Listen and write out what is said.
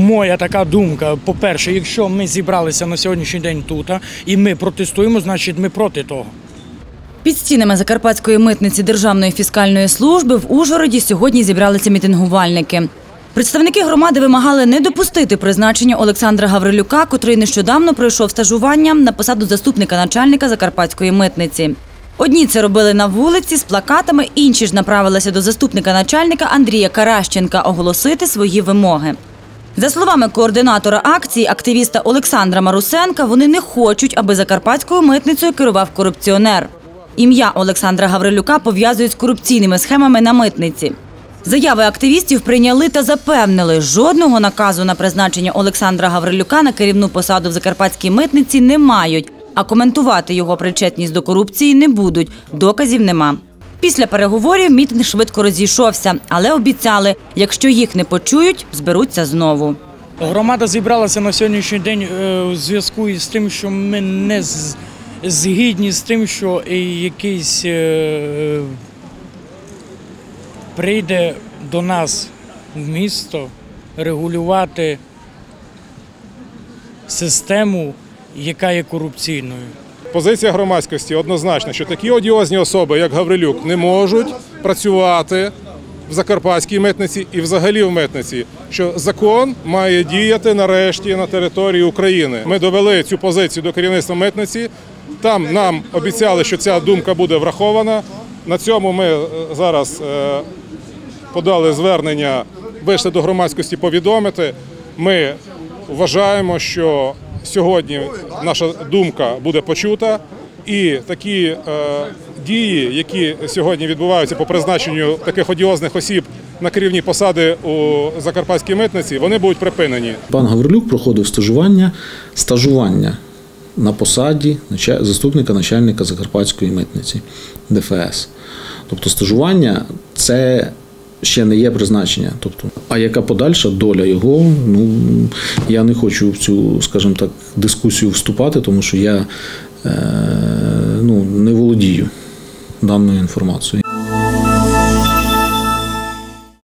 моя така думка, по-перше, якщо ми зібралися на сьогоднішній день тут і ми протестуємо, значить ми проти того. Під стінами Закарпатської митниці Державної фіскальної служби в Ужгороді сьогодні зібралися мітингувальники. Представники громади вимагали не допустити призначення Олександра Гаврилюка, котрий нещодавно пройшов стажування на посаду заступника начальника Закарпатської митниці. Одні це робили на вулиці з плакатами, інші ж направилися до заступника начальника Андрія Каращенка оголосити свої вимоги. За словами координатора акції, активіста Олександра Марусенка, вони не хочуть, аби Закарпатською митницею керував корупціонер. Ім'я Олександра Гаврилюка пов'язують з корупційними схемами на митниці. Заяви активістів прийняли та запевнили, жодного наказу на призначення Олександра Гаврилюка на керівну посаду в Закарпатській митниці не мають, а коментувати його причетність до корупції не будуть, доказів нема. Після переговорів мітинг швидко розійшовся, але обіцяли, якщо їх не почують, зберуться знову. Громада зібралася на сьогоднішній день у зв'язку з тим, що ми не згідні з тим, що якийсь прийде до нас в місто регулювати систему, яка є корупційною. Позиція громадськості однозначна, що такі одіозні особи, як Гаврилюк, не можуть працювати в Закарпатській митниці і взагалі в митниці, що закон має діяти нарешті на території України. Ми довели цю позицію до керівництва митниці, там нам обіцяли, що ця думка буде врахована. На цьому ми зараз подали звернення, вийшли до громадськості повідомити. Ми вважаємо, що сьогодні наша думка буде почута, і такі дії, які сьогодні відбуваються по призначенню таких одіозних осіб на керівні посади у Закарпатській митниці, вони будуть припинені. Пан Гаврилюк проходив стажування на посаді заступника начальника Закарпатської митниці ДФС. Тобто стажування – це ще не є призначення. А яка подальша доля його, я не хочу в цю, скажімо так, дискусію вступати, тому що я не володію даною інформацією.